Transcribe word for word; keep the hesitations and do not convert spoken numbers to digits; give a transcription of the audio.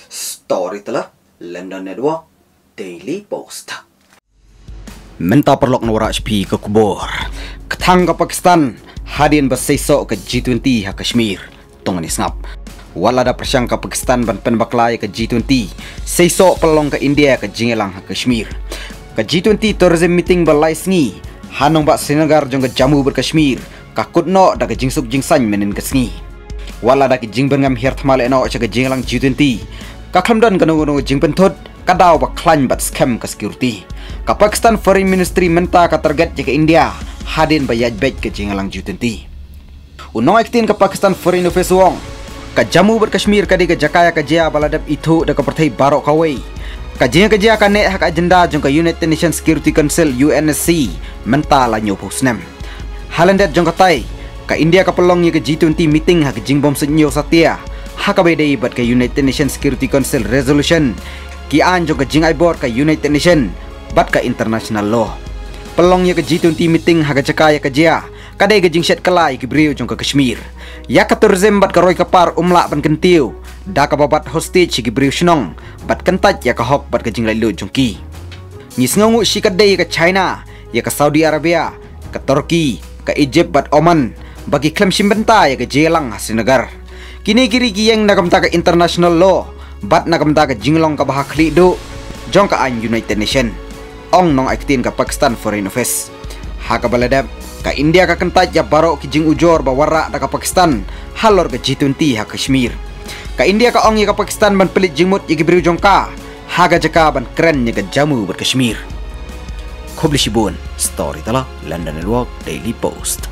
Story telah London Network Daily Post. Menta perlok na wara H P ke kubur. Ketang ke Pakistan hadian bersesok ke G dua puluh ha Kashmir. Tong ni ngap. Wala da persyang ke Pakistan ban penbaklai ke G dua puluh. Sesok pelong ke India ke Jingelang ha Kashmir. Ke G dua puluh tourism meeting balai sengi. Hanong bak Srinagar jong ke Jammu ber Kashmir. Ka kutno da ke jingsuk jingsang menen ke sengi. Wala da ke jing bengam her thamale no cha ke Jingelang G dua puluh. Ka khamdan ka no jing penthut kadau ba klan bat scam ke security. Ka Pakistan Foreign Ministry menta ka target ke India hadin ba yaj bet ke Jingelang G dua puluh. Uno ektin ka Pakistan Foreign Office wong ka Jammu ber Kashmir ka di ke Jakaya ka jia baladap itu da ka perthai barok kawai. Ka jia ka jia ka ne hak agenda jong ka United Nations Security Council U N S C menta la nyo pusnem. Halandet jong ka tai ka India ka pelong ye ke G dua puluh meeting hak jing bom senyo satia. Hak ka bedai bat ka United Nations Security Council resolution ki an jong ka jing ai board ka United Nation bat ka international law. Pelong ye ke G dua puluh meeting hak Jakaya ka jia kadai ke jing shet kalai ki brio jong ka Kashmir. Ya ka tourism bat ka roi kapar umla ban kentiu. Da ka babat hostage ki brio shnong bat kentat ya ka hok bat ka jing lai lu jong ki. Ni sngongu shi ka dei ka China, ya ka Saudi Arabia, ka Turki, ka Egypt bat Oman bagi klaim simbenta ya ka Jelang Srinagar. Kini kiri ki yang nakamta ka international law bat nakamta ka jinglong ka bahak do jong ka an United Nation. Ong nong aktin ka Pakistan Foreign Office. Ha ka baladap ka India ka kentat ya baro ki jing ujor ba wara da ka Pakistan halor ka G dua puluh ha Kashmir. Ka India ka ong ya ka Pakistan ban pelit jingmut ya ki beriu jong ka ha ka jaka ban keren ya ka Jammu ber Kashmir. Khobli shibun story tala London Network Daily Post.